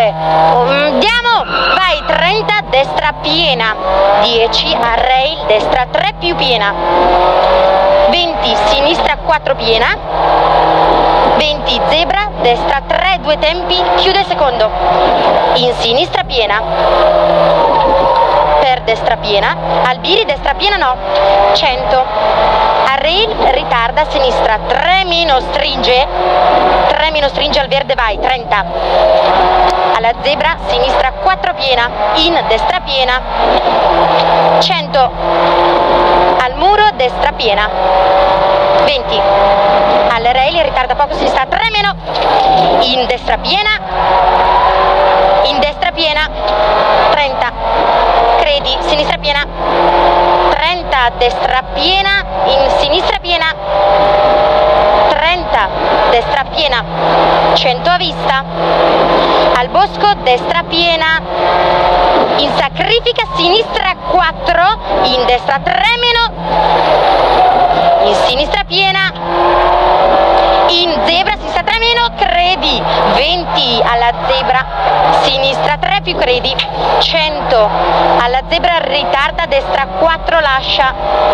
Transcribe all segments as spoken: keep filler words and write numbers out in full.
due, andiamo, vai, trenta, destra piena, dieci, a rail, destra tre più piena, venti, sinistra quattro piena, venti, zebra, destra tre, due tempi, chiude il secondo, in sinistra piena, per destra piena, Albiri, destra piena no, cento, a rail, ritarda, a sinistra, tre meno, stringe, tre meno, stringe al verde, vai, trenta, alla zebra, sinistra quattro piena, in destra piena, cento, al muro, destra piena, venti, al rail, ritarda poco, sinistra tre meno, in destra piena, in destra piena, trenta, credi, sinistra piena, trenta, destra piena, in sinistra piena, trenta, destra piena, cento a vista, al bosco, destra piena, in sacrifica, sinistra quattro, in destra tre meno, in sinistra piena, in zebra, sinistra tre meno, credi, venti, alla zebra, sinistra tre più credi, cento, alla zebra, ritarda, destra quattro, lascia,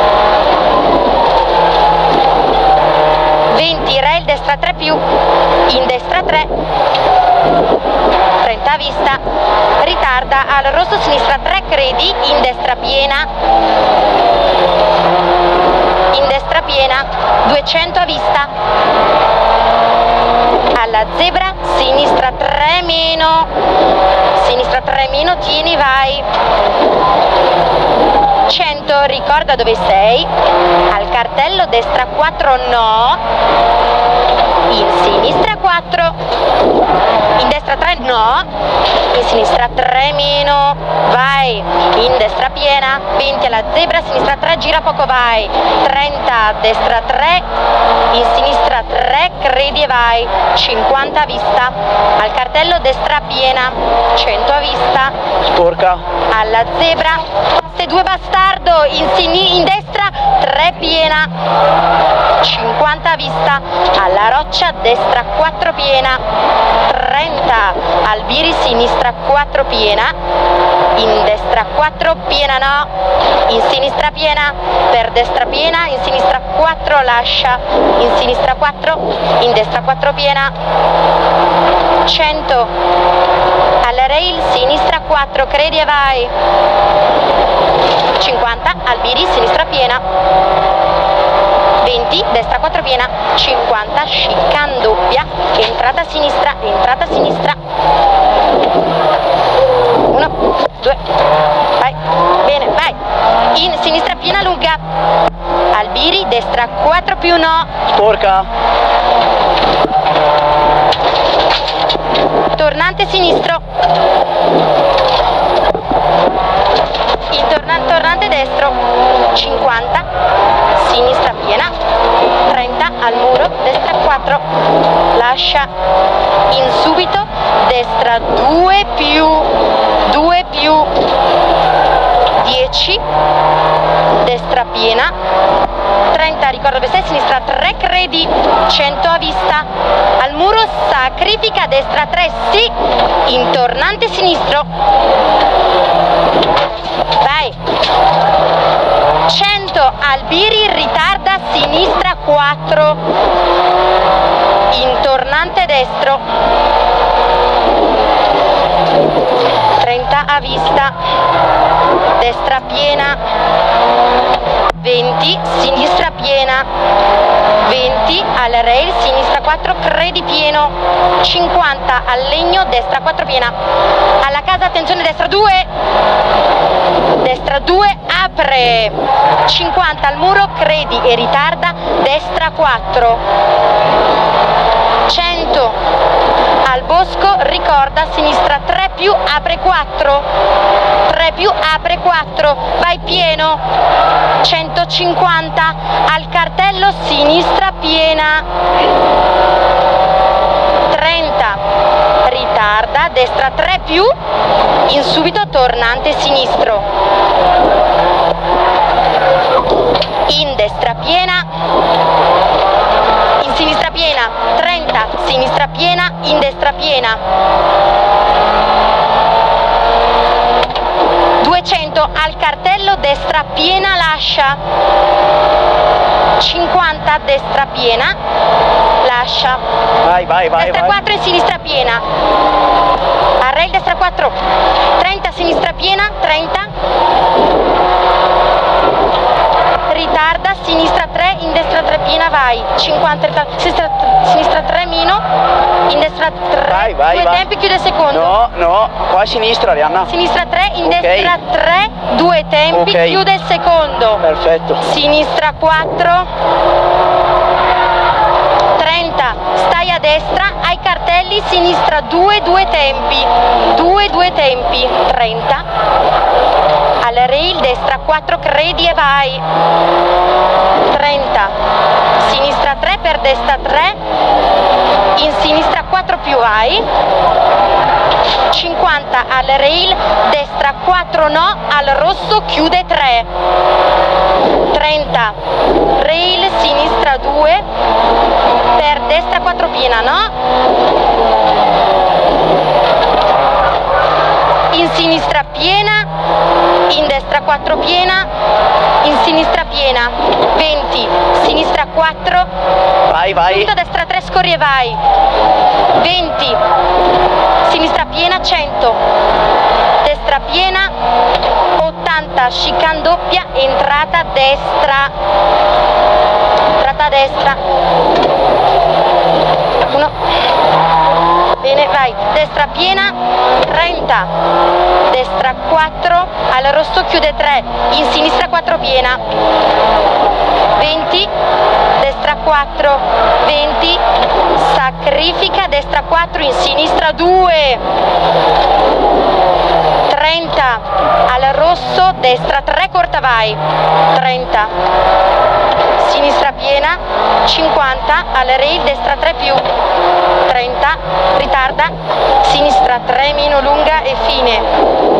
venti, rail, destra tre più, in destra tre, trenta a vista, ritarda, al rosso, sinistra tre, credi, in destra piena, in destra piena, duecento a vista, alla zebra, sinistra tre meno, sinistra tre meno, tieni, vai, cento, ricorda dove sei, al cartello, destra quattro no, in sinistra quattro, in destra tre no, in sinistra tre meno, vai, in destra piena, venti, alla zebra, sinistra tre, gira poco, vai, trenta, destra tre, in sinistra tre, credi e vai, cinquanta a vista, al cartello, destra piena, cento a vista, sporca, alla zebra, se due bastardo, in, in destra tre piena, cinquanta a vista, alla roccia, destra quattro piena, trenta, Albiri, sinistra quattro piena, in destra quattro piena no, in sinistra piena, per destra piena, in sinistra quattro lascia, in sinistra quattro, in destra quattro piena, cento, alla rail, sinistra quattro, credi e vai, cinquanta, Albiri, sinistra piena, venti, destra quattro piena, cinquanta, chicane doppia, entrata a sinistra, entrata a sinistra, uno, due, vai, bene, vai, in sinistra piena lunga, Albiri, destra quattro più no, sporca, tornante sinistro, in tornante, tornante destro, cinquanta, sinistra piena, trenta, al muro, destra quattro, lascia, in subito, destra due più, due più, dieci, destra piena, trenta, ricordo dove sei, sinistra tre, credi, cento a vista, al muro, sacrifica, destra tre, sì, in tornante sinistro, vai, cento, Albiri, ritarda, sinistra quattro, in tornante destro, trenta a vista, destra piena, venti, sinistra piena, venti, al rail, sinistra quattro, credi pieno, cinquanta, al legno, destra quattro piena, alla casa, attenzione, destra due, destra due, apre, cinquanta, al muro, credi e ritarda, destra quattro, cento, al bosco, ricorda, sinistra tre più, apre quattro, tre più, apre quattro, vai pieno, centocinquanta, al cartello, sinistra piena, trenta, ritarda, destra tre più, in subito, tornante sinistro, in destra piena, in sinistra piena, trenta, sinistra piena, in destra piena, cento al cartello, destra piena, lascia. cinquanta, destra piena, lascia. Vai, vai, vai. Destra vai. quattro in sinistra piena. A rail destra quattro. trenta sinistra piena, trenta. Ritarda, sinistra tre, in destra tre piena, vai. cinquanta, ritarda, sinistra, sinistra tre meno, in destra tre, vai, vai, due vai. tempi, chiude il secondo. No, no, qua a sinistra, Arianna. Sinistra tre, in Okay. destra tre, due tempi, Okay. chiude il secondo. Perfetto. Sinistra quattro, trenta, stai a destra, ai cartelli, sinistra due, due tempi, due, due tempi, trenta. Al rail, destra quattro, credi e vai. trenta, sinistra tre per destra tre, in sinistra quattro più vai. cinquanta al rail, destra quattro no, al rosso chiude tre. trenta, rail, sinistra due, per destra quattro piena, no? In sinistra piena, in destra quattro piena, in sinistra piena, venti, sinistra quattro, Vai, vai. punta destra tre, scorri e vai. venti, sinistra piena, cento, destra piena, ottanta, chicane doppia, entrata destra, entrata a destra, uno, bene, vai, destra piena, trenta, destra quattro, al rosso chiude tre, in sinistra quattro piena, venti, destra quattro, venti, sacrifica, destra quattro, in sinistra due, trenta, al rosso, destra tre, corta vai, trenta, sinistra piena, cinquanta, al rail, destra tre più, trenta, ritarda, sinistra tre meno lunga e fine.